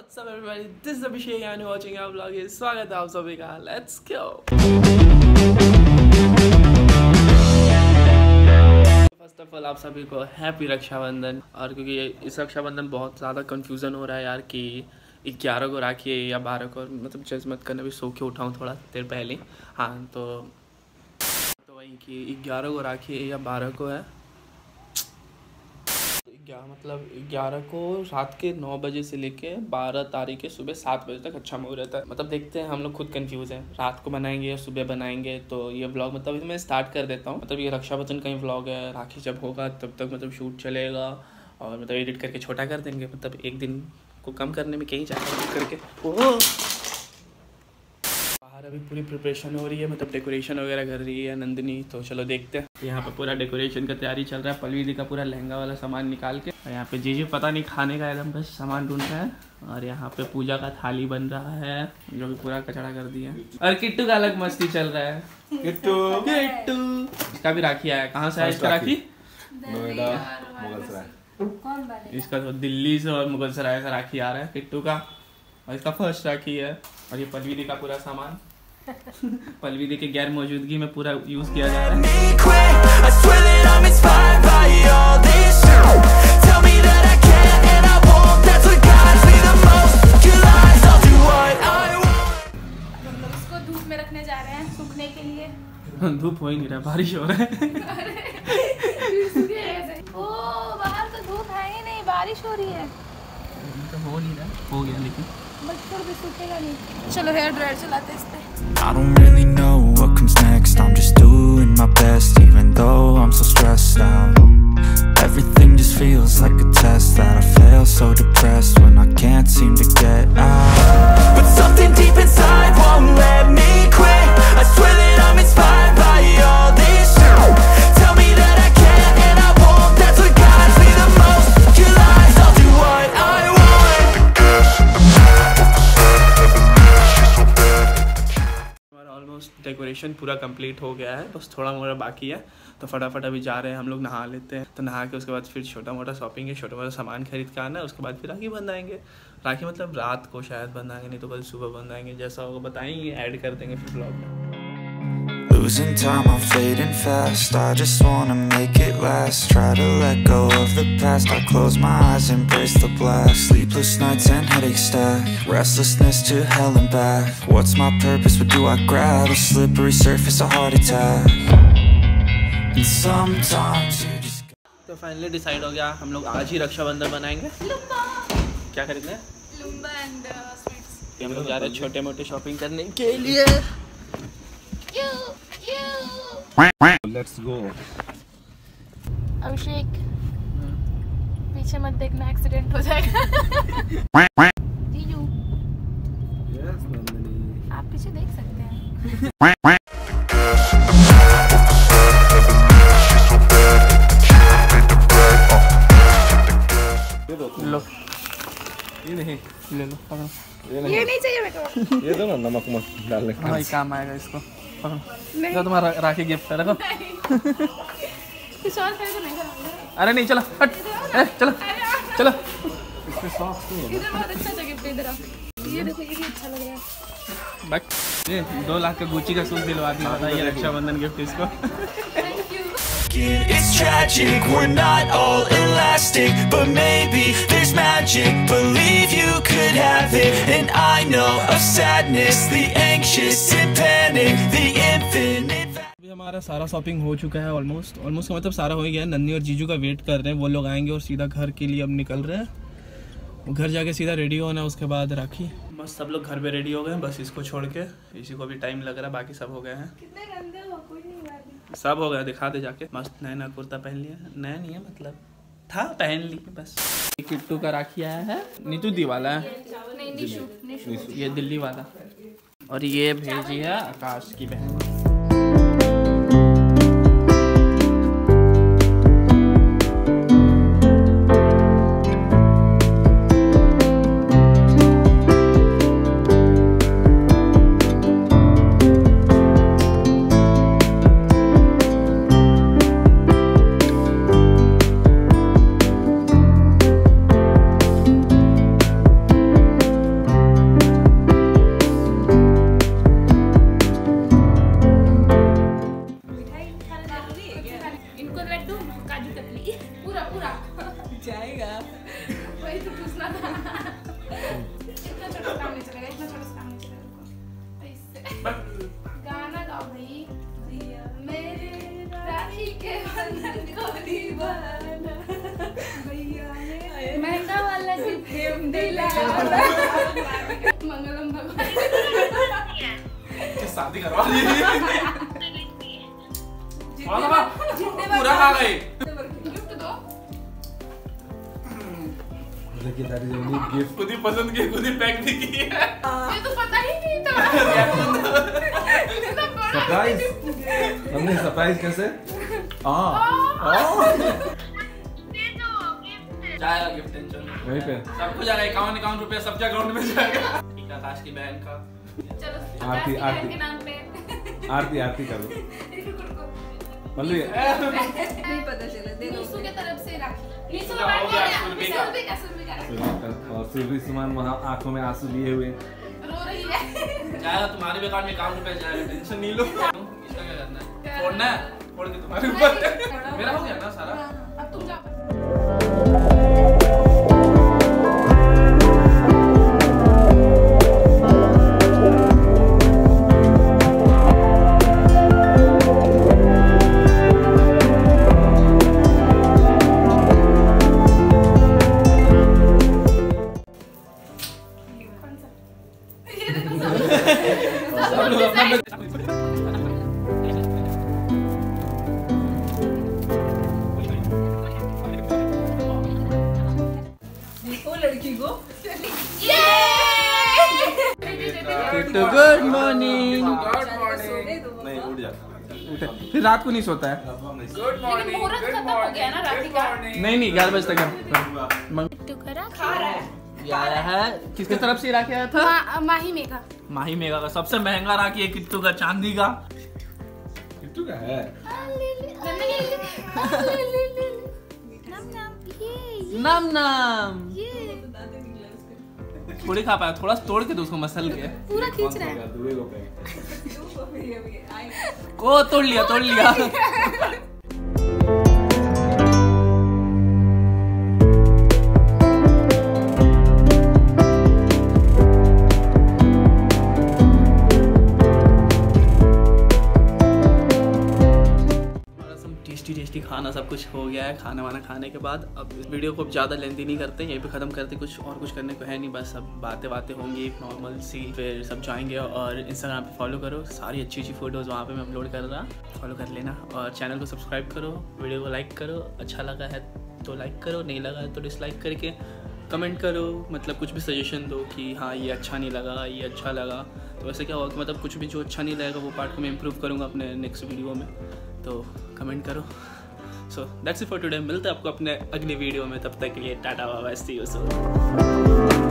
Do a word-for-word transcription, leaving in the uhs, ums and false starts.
What's up everybody? This is Abhishek and you're watching our vlog. स्वागत है आप सभी का. Let's go. First of all आप सभी को हैप्पी रक्षाबंधन. और क्योंकि इस रक्षाबंधन बहुत ज़्यादा कंफ्यूजन हो रहा है यार कि ग्यारह को राखी है या बारह को, मतलब जज मत करना, भी सो के उठाऊँ थोड़ा देर पहले. हाँ तो तो वही कि ग्यारह को राखी है या बारह को है. क्या मतलब ग्यारह को रात के नौ बजे से लेके बारह तारीख के सुबह सात बजे तक अच्छा मुहूर्त है. मतलब देखते हैं, हम लोग खुद कंफ्यूज हैं रात को बनाएंगे या सुबह बनाएंगे. तो ये व्लॉग मतलब मैं स्टार्ट कर देता हूँ. मतलब ये रक्षाबंधन का ही व्लॉग है. राखी जब होगा तब तक मतलब शूट चलेगा और मतलब एडिट करके छोटा कर देंगे. मतलब एक दिन को कम करने में कहीं जाएगा करके. ओह बाहर अभी पूरी प्रिपरेशन हो रही है, मतलब डेकोरेशन वगैरह कर रही है नंदिनी. तो चलो देखते हैं. यहाँ पे पूरा डेकोरेशन का तैयारी चल रहा है. पलवी दी का पूरा लहंगा वाला सामान निकाल के. और यहाँ पे जीजू पता नहीं खाने का एकदम बस सामान ढूंढ रहा है. और यहाँ पे पूजा का थाली बन रहा है जो भी पूरा कचड़ा कर दिया. और किट्टू का अलग मस्ती चल रहा है. किट्टू किट्टू इसका भी राखी आया. कहाँ से आया इसका राखी? नोएडा मुगलसराय. इसका तो दिल्ली से और मुगलसराय से राखी आ रहा है किट्टू का. और इसका फर्स्ट राखी है. और ये पलवी दी का पूरा सामान पलवी दी के गैर मौजूदगी में पूरा यूज किया जा रहा है. इसको धूप में रखने जा रहे हैं सूखने के लिए. धूप हो ही नहीं रहा, बारिश हो रहा है. ओ बाहर तो धूप है ही नहीं, बारिश हो रही है. तो हो नहीं रहा, हो गया लेकिन बच्चों भी सूखेगा नहीं. चलो हेयर ड्रायर चलाते इस पे. I don't really know what comes next. I'm just doing my best, even though I'm so stressed out. Everything just feels like a test that I fail, so depressed when I can't seem to get out. But something deep inside won't let me quit. I swear that I'm inspired by all this shit. Tell me that I can't and I won't. That's what guides me the most. Your lies, I'll do what I want. Almost decoration पूरा complete हो गया है. बस थोड़ा मोड़ा बाकी है. तो फटाफट अभी जा रहे हैं हम लोग, नहा लेते हैं. तो नहा के उसके बाद फिर छोटा मोटा शॉपिंग है, छोटा मोटा सामान खरीद के आना है. उसके बाद फिर राखी बंधाएंगे. राखी मतलब रात को शायद बंधाएंगे, नहीं तो कल सुबह बंधाएंगे. जैसा होगा बताएंगे, ऐड कर देंगे फिर ब्लॉग में. Losing time, I'm fading fast. I just wanna make it last. Try to let go of the past. I close my eyes, embrace the blast. Sleepless nights and headaches stack. Restlessness to hell and back. What's my purpose? What do I grab? A slippery surface, a heart attack. And sometimes you just. तो finally decide हो गया, हम लोग आज ही रक्षाबंधन बनाएंगे. क्या खरीदना है? लुम्बा एंड स्वीट्स. हम लोग जा रहे हैं छोटे मोटे शॉपिंग करने के लिए. Let's go. अभिषेक पीछे मत देखना, एक्सीडेंट हो जाएगा. जीजू Yes, नंदिनी. आप पीछे देख सकते हैं. लो ये नहीं, ले लो पकड़ो. ये ये नहीं चाहिए मेरे को. ये दो ना, नमक मत डालने का. हाँ काम आएगा इसको. पकड़ो, तुम्हारा राखी गिफ्ट है, रखो. कुछ और खरीदो नहीं खरीदो. अरे नहीं, चलो हट. ए, चलो चलो. इसमें सॉफ्ट नहीं है. इधर बहुत अच्छा सा गिफ्ट है. इधर आओ, ये देखो, ये भी अच्छा लग रहा है. बट ये दो लाख का गुच्ची का सूट दिलवा दिया था. ये रक्षाबंधन गिफ्ट इसको. Thank you. It's tragic, we're not all elastic, but maybe there's magic. Believe you could have it, and I know of sadness, the anxious and panic, the infinite. अभी हमारा सारा shopping हो चुका है ऑलमोस्ट. ऑलमोस्ट का मतलब सारा हो ही गया. नन्नी और जीजू का वेट कर रहे हैं, वो लोग आएंगे और सीधा घर के लिए अब निकल रहे हैं. वो घर जाके सीधा रेडी होना, उसके बाद राखी. बस सब लोग घर पे रेडी हो गए, बस इसको छोड़ के. इसी को भी टाइम लग रहा है, बाकी सब हो गए हैं. कितने गंदे हो, कोई नहीं हुआ अभी. सब हो गया, दिखा दे जाके. मस्त नया नया कुर्ता पहन लिया. नया नहीं है, मतलब था, पहन ली बस. ये किट्टू का राखी आया है. नीतू दी वाला है. नहीं, निशु निशु. ये दिल्ली वाला. और ये भेजी है आकाश की बहन. मंगलम भगवान शादी करवा दी पूरा खा गए। गिफ्ट दो। देखिए दैट इज यूनिक गिफ्ट। खुद ही पसंद की, खुद ही पैक भी की है। ये तो पता ही नहीं था। सरप्राइज। हमने सरप्राइज कैसे? जाएगा गिफ्ट टेंशन वहीं पे सब कुछ जाएगा। इक्यावन इक्यावन रुपया सब अकाउंट में जाएगा। ठीक आकाश की बहन का चलो आरती, आरती। के नाम पे आरती आरती कर दो। पल्लू नहीं पता चला। दे दो। नीसू के तरफ से राखी। नीसू का हो गया, बात सुरभि है। का। सुरभि का सुरभि का राखी। और सुरभि सुमन वहाँ आंखों में आंसू लिए हुए। रो रही है। जाएगा। तुम्हारे भी अकाउंट में इक्यावन रुपया जाएगा, टेंशन नहीं लो। इसका क्या करना है? फोड़ना है, फोड़ दे तुम्हारे ऊपर। मेरा हो गया ना सारा। अब तुम जाओ। लड़की को गुड मॉर्निंग। नहीं उठ जाता। फिर रात को नहीं सोता है। लेकिन मुहूर्त खत्म हो गया ना राखी का। नहीं नहीं ग्यारह बजे तक है। टुकड़ा खा रहा है। ये आया है किसकी तरफ से राखी आया था? मा, माही मेघा। माही मेगा का सबसे महंगा राखी है किट्टू का, चांदी का। किट्टू का है। नम नम थोड़ी खा पाया, थोड़ा तोड़ के दो उसको मसल के। पूरा खींच रहा है। दुबे को पे। को तोड़ लिया तोड़ लिया। टेस्टी टेस्टी खाना सब कुछ हो गया है। खाना वाना खाने के बाद अब इस वीडियो को ज़्यादा लेंथी नहीं करते, यहीं पे ख़त्म करते। कुछ और कुछ करने को है नहीं, बस सब बातें बातें होंगी नॉर्मल सी। फिर सब जाएंगे और इंस्टाग्राम पे फॉलो करो, सारी अच्छी अच्छी फ़ोटोज़ वहाँ पे मैं अपलोड कर रहा, फॉलो कर लेना। और चैनल को सब्सक्राइब करो, वीडियो को लाइक करो, अच्छा लगा है तो लाइक करो, नहीं लगा है तो डिसलाइक करके कमेंट करो। मतलब कुछ भी सजेशन दो कि हाँ ये अच्छा नहीं लगा, ये अच्छा लगा। तो वैसे क्या होगा कि मतलब कुछ भी जो अच्छा नहीं लगेगा वो पार्ट को मैं इम्प्रूव करूँगा अपने नेक्स्ट वीडियो में, तो कमेंट करो। So that's it for today. मिलते हैं आपको अपने अगले वीडियो में, तब तक के लिए tata bye bye, see you soon.